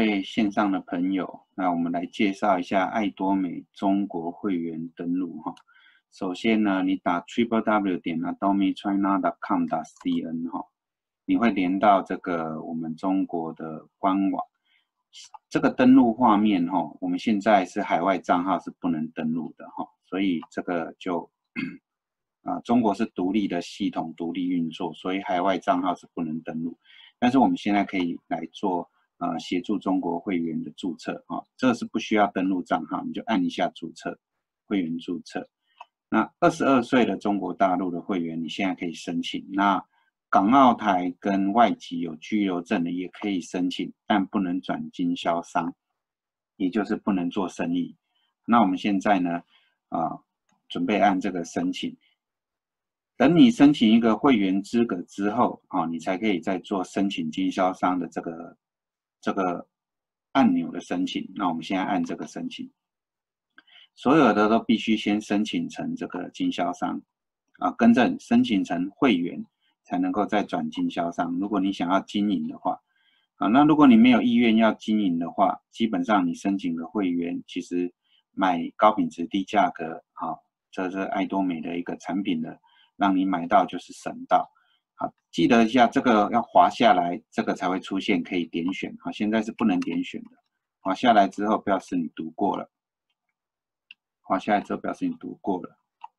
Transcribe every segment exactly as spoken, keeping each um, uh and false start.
位线上的朋友，那我们来介绍一下爱多美中国会员登录哈。首先呢，你打 triple w 点 atomy china dot com dot c n 哈，你会连到这个我们中国的官网。这个登录画面哈，我们现在是海外账号是不能登录的哈，所以这个就啊，中国是独立的系统，独立运作，所以海外账号是不能登录。但是我们现在可以来做呃协助中国会员的注册啊，这个是不需要登录账号，你就按一下注册，会员注册。那二十二岁的中国大陆的会员，你现在可以申请。那港澳台跟外籍有居留证的也可以申请，但不能转经销商，也就是不能做生意。那我们现在呢，啊，准备按这个申请。等你申请一个会员资格之后，啊，你才可以再做申请经销商的这个这个按钮的申请。那我们现在按这个申请，所有的都必须先申请成这个经销商，啊，更正，申请成会员才能够再转经销商。如果你想要经营的话，啊，那如果你没有意愿要经营的话，基本上你申请个会员，其实买高品质低价格，好，这是爱多美的一个产品的。让你买到就是省到，好，记得一下这个要滑下来，这个才会出现可以点选，好，现在是不能点选的，滑下来之后表示你读过了，滑下来之后表示你读过了。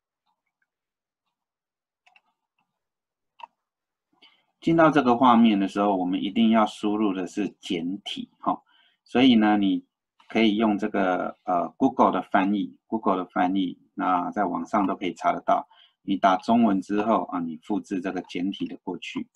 进到这个画面的时候，我们一定要输入的是简体，哈，所以呢，你可以用这个呃 Google 的翻译 ，Google 的翻译，那在网上都可以查得到。你打中文之后啊，你复制这个简体的过去。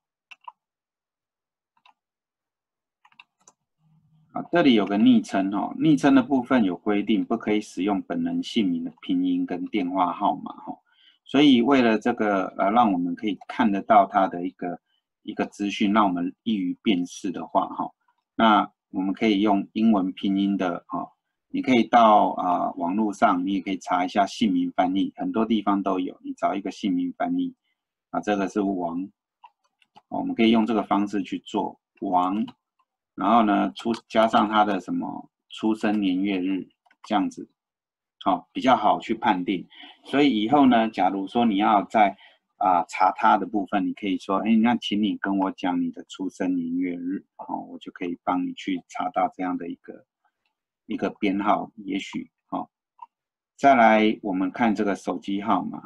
啊，这里有个昵称哦，昵称的部分有规定，不可以使用本人姓名的拼音跟电话号码哈。所以为了这个呃，让我们可以看得到它的一个一个资讯，让我们易于辨识的话哈，那我们可以用英文拼音的哈。你可以到啊、呃、网络上，你也可以查一下姓名翻译，很多地方都有。你找一个姓名翻译，啊，这个是王，我们可以用这个方式去做王，然后呢出加上他的什么出生年月日这样子，好、哦、比较好去判定。所以以后呢，假如说你要在啊、呃、查他的部分，你可以说，哎，那请你跟我讲你的出生年月日，哦，我就可以帮你去查到这样的一个。一个编号，也许好、哦。再来，我们看这个手机号码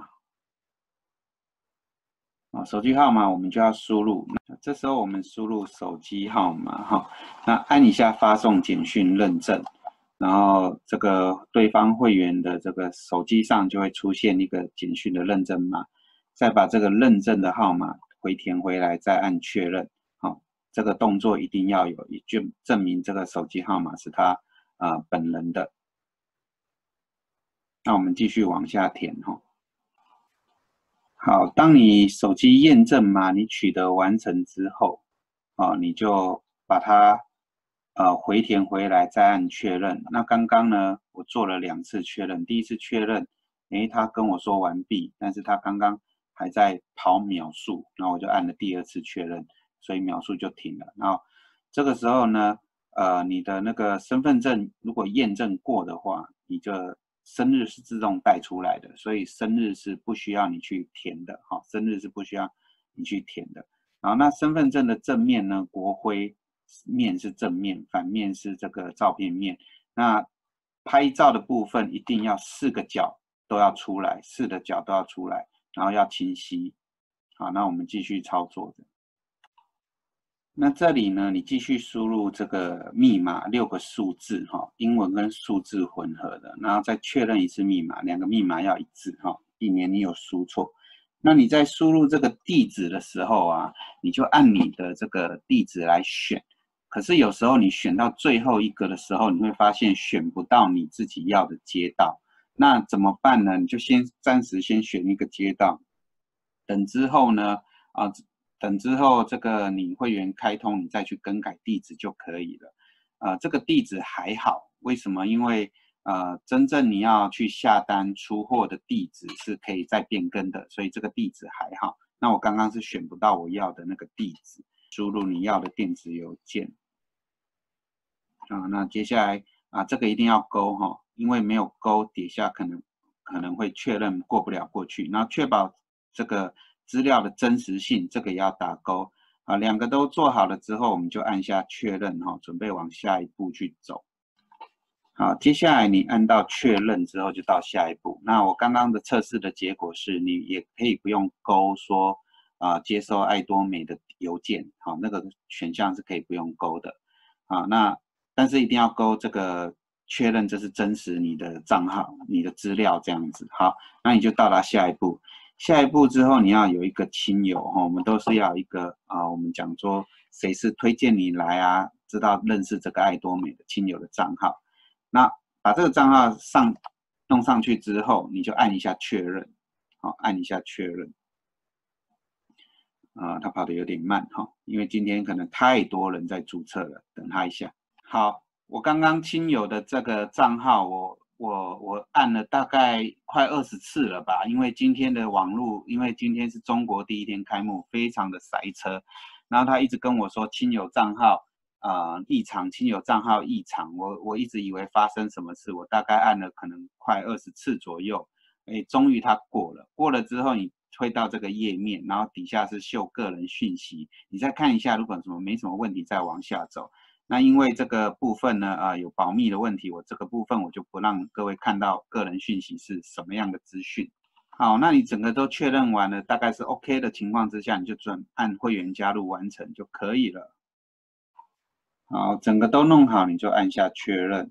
啊，手机号码我们就要输入。这时候我们输入手机号码哈，那按一下发送简讯认证，然后这个对方会员的这个手机上就会出现一个简讯的认证码，再把这个认证的号码回填回来，再按确认。好，这个动作一定要有，也就证明这个手机号码是他。啊、呃，本人的。那我们继续往下填哈。好，当你手机验证码你取得完成之后，啊，你就把它呃回填回来，再按确认。那刚刚呢，我做了两次确认，第一次确认，诶，他跟我说完毕，但是他刚刚还在跑秒数，然后我就按了第二次确认，所以秒数就停了。然后这个时候呢。呃，你的那个身份证如果验证过的话，你的生日是自动带出来的，所以生日是不需要你去填的，哈，生日是不需要你去填的。好，那身份证的正面呢，国徽面是正面，反面是这个照片面。那拍照的部分一定要四个角都要出来，四个角都要出来，然后要清晰。好，那我们继续操作的。那这里呢，你继续输入这个密码六个数字哈，英文跟数字混合的，然后再确认一次密码，两个密码要一致哈，避免你有输错。那你在输入这个地址的时候啊，你就按你的这个地址来选。可是有时候你选到最后一个的时候，你会发现选不到你自己要的街道，那怎么办呢？你就先暂时先选一个街道，等之后呢，啊。等之后，这个你会员开通，你再去更改地址就可以了。呃，这个地址还好，为什么？因为呃，真正你要去下单出货的地址是可以再变更的，所以这个地址还好。那我刚刚是选不到我要的那个地址，输入你要的电子邮件。 啊，那接下来啊，这个一定要勾哈，因为没有勾底下可能可能会确认过不了过去。那确保这个资料的真实性，这个也要打勾啊。两个都做好了之后，我们就按下确认哈，准备往下一步去走。好，接下来你按到确认之后，就到下一步。那我刚刚的测试的结果是，你也可以不用勾说啊、呃、接收艾多美的邮件，好，那个选项是可以不用勾的。好，那但是一定要勾这个确认，这是真实你的账号、你的资料这样子。好，那你就到达下一步。下一步之后，你要有一个亲友哈，我们都是要一个啊，我们讲说谁是推荐你来啊，知道认识这个艾多美的亲友的账号。那把这个账号上弄上去之后，你就按一下确认，好，按一下确认。啊、呃，它跑得有点慢哈，因为今天可能太多人在注册了，等它一下。好，我刚刚亲友的这个账号，我我我按了大概快二十次了吧，因为今天的网络，因为今天是中国第一天开幕，非常的塞车，然后他一直跟我说亲友账号。啊、呃，异常亲友账号异常，我我一直以为发生什么事，我大概按了可能快二十次左右，哎，终于它过了。过了之后，你推到这个页面，然后底下是秀个人讯息，你再看一下，如果什么没什么问题，再往下走。那因为这个部分呢，啊、呃，有保密的问题，我这个部分我就不让各位看到个人讯息是什么样的资讯。好，那你整个都确认完了，大概是 OK 的情况之下，你就准按会员加入完成就可以了。好，整个都弄好，你就按下确认。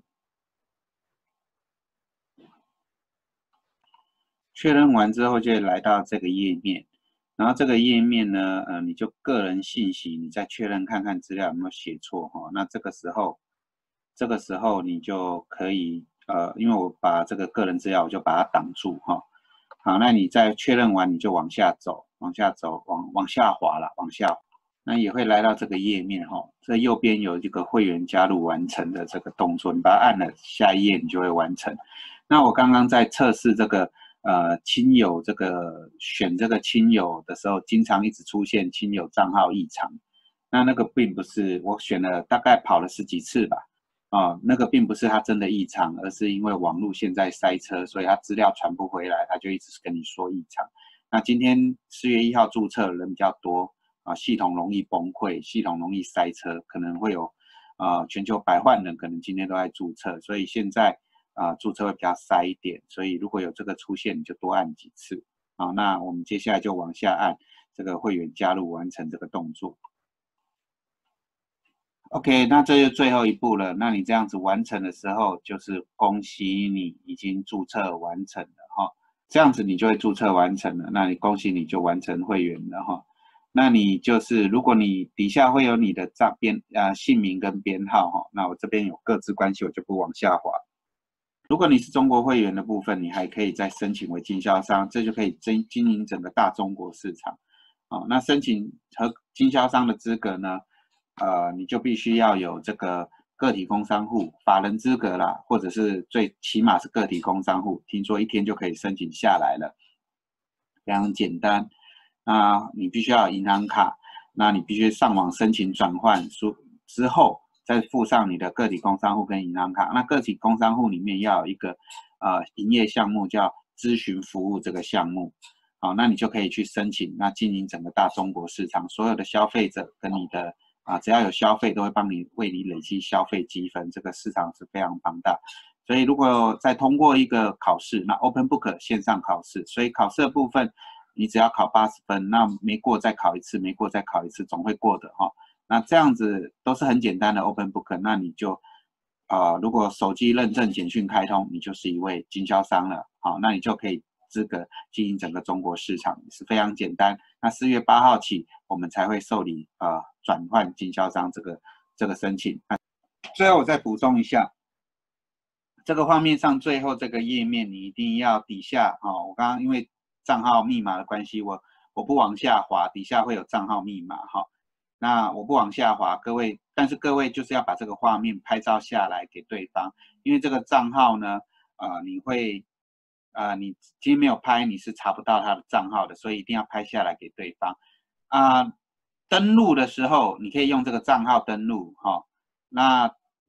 确认完之后，就来到这个页面。然后这个页面呢，呃，你就个人信息，你再确认看看资料有没有写错哈。那这个时候，这个时候你就可以，呃，因为我把这个个人资料，我就把它挡住哈。好，那你再确认完，你就往下走，往下走，往往下滑了，往下。那也会来到这个页面哈，这右边有这个会员加入完成的这个动作，你把它按了，下一页你就会完成。那我刚刚在测试这个呃亲友这个选这个亲友的时候，经常一直出现亲友账号异常，那那个并不是我选了大概跑了十几次吧，啊、呃，那个并不是它真的异常，而是因为网络现在塞车，所以它资料传不回来，它就一直跟你说异常。那今天四月一号注册人比较多。啊，系统容易崩溃，系统容易塞车，可能会有啊、呃、全球百万人可能今天都在注册，所以现在啊、呃、注册会比较塞一点，所以如果有这个出现，你就多按几次。好，那我们接下来就往下按这个会员加入完成这个动作。OK， 那这就最后一步了。那你这样子完成的时候，就是恭喜你已经注册完成了哈。这样子你就会注册完成了，那你恭喜你就完成会员了哈。那你就是，如果你底下会有你的账编呃姓名跟编号哈，那我这边有各自关系，我就不往下滑。如果你是中国会员的部分，你还可以再申请为经销商，这就可以经经营整个大中国市场。好，那申请和经销商的资格呢，呃，你就必须要有这个个体工商户法人资格啦，或者是最起码是个体工商户，听说一天就可以申请下来了，非常简单。那你必须要有银行卡，那你必须上网申请转换书之后，再附上你的个体工商户跟银行卡。那个体工商户里面要有一个呃营业项目叫咨询服务这个项目，好，那你就可以去申请，那经营整个大中国市场，所有的消费者跟你的啊、呃、只要有消费都会帮你为你累积消费积分，这个市场是非常庞大。所以如果再通过一个考试，那 Open Book 线上考试，所以考试的部分。你只要考八十分，那没过再考一次，没过再考一次，总会过的哈。那这样子都是很简单的 Open Book， 那你就，呃，如果手机认证简讯开通，你就是一位经销商了，好，那你就可以资格经营整个中国市场，是非常简单。那四月八号起，我们才会受理呃转换经销商这个这个申请。最后我再补充一下。这个画面上最后这个页面，你一定要底下哦。我刚刚因为账号密码的关系，我我不往下滑，底下会有账号密码哈。那我不往下滑，各位，但是各位就是要把这个画面拍照下来给对方，因为这个账号呢，呃，你会，呃，你今天没有拍，你是查不到他的账号的，所以一定要拍下来给对方。啊、呃，登录的时候你可以用这个账号登录哈。那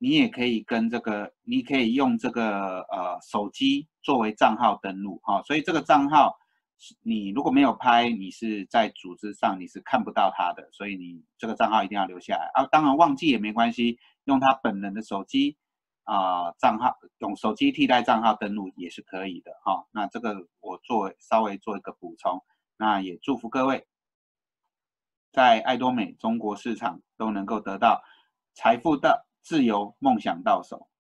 你也可以跟这个，你可以用这个呃手机作为账号登录哈、哦，所以这个账号你如果没有拍，你是在组织上你是看不到它的，所以你这个账号一定要留下来啊。当然忘记也没关系，用他本人的手机啊、呃、账号，用手机替代账号登录也是可以的哈、哦。那这个我做稍微做一个补充，那也祝福各位在爱多美中国市场都能够得到财富的自由，梦想到手。